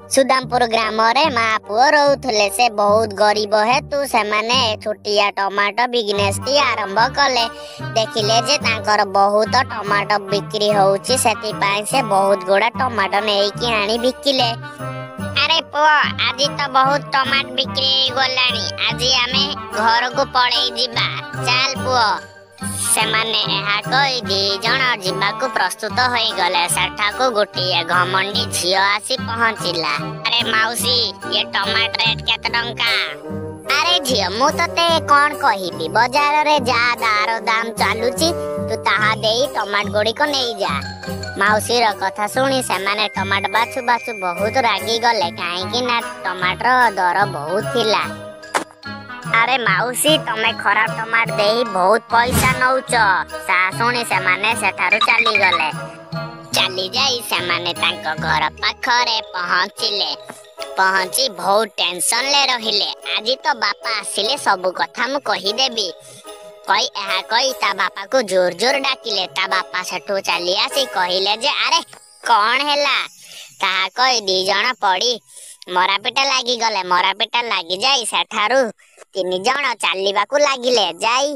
सुदामपुर ग्राम रे माँ पुओ रोथुले से बहुत गरीब हेतु से माने छोटिया टमाटो बिजनेस टी आरंभ कले। देखिले जे तांकर बहुत टमाटो बिक्री होउची सेति पाई से बहुत गुड़ा टमाटो नेकी आनी बिकिले। अरे पुओ आज तो बहुत टमाट बिक्री गलानी, आज आमे घर को पड़े जिबा चल पुओ। से माने एहा कोई दी जण जिबाकू प्रस्तुत होई गले। सेठा को गोटिए घमंडी झियो आसी पहुंचिला। अरे माउसी ये टमाटर रेट केते टंका? अरे झियो मु तते कोन कहिबी, बाजार रे जा दार दाम चालुची तू ताहा देई टमाट गोडी को नेई जा। माउसी रो कथा सुनी से माने टमाट बाछु बाछु बहुत रागी गले, काहे कि ना टमाटर दर बहुत थिला। अरे माउसी तमे खराब टमाट देही बहुत पैसा नौच। सा सुनी से माने सेठारु चली गले। चली जाई से माने तांको घर पाखरे पहुंचिले। पहुंची बहुत टेंशन ले रहिले। आज तो बापा आसिले सब कथा मु कहि देबी। कोई एहा कोई ता बापा को जोर जोर डाकिले। ता बापा सेठू चली आसी कहिले जे अरे कौन हैला? ता कोई दी जण पड़ी मरा पेटा लागी गले। मरा पेटा लागी जाई सेठारु तीन जण चालिबाकू लागिले। जाई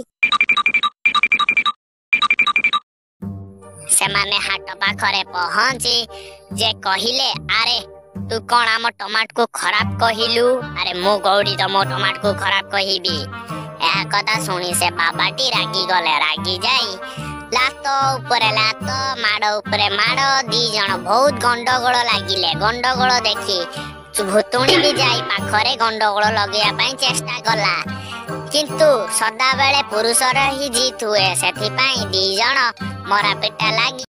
से माने हाट पाखरे पहुंची जे कहिले अरे तू कौन आम टमाट को खराब कहिलु? अरे मु गौड़ी तो मो टमाट को खराब कहिबी। ए कथा सुनी से बाबाटी रागी गले। रागी जाई लातो ऊपर लातो माड़ ऊपर माड़ दी जण बहुत गंडगोल लागिले। गंडगोल देखी भुतुणी भी जाई पाखरे गंडगोल लगेया पई चेष्टा कला, किंतु सदा बेले पुरुषर ही जीत हुए। सेथि पई दी जण मरा पेटा लागी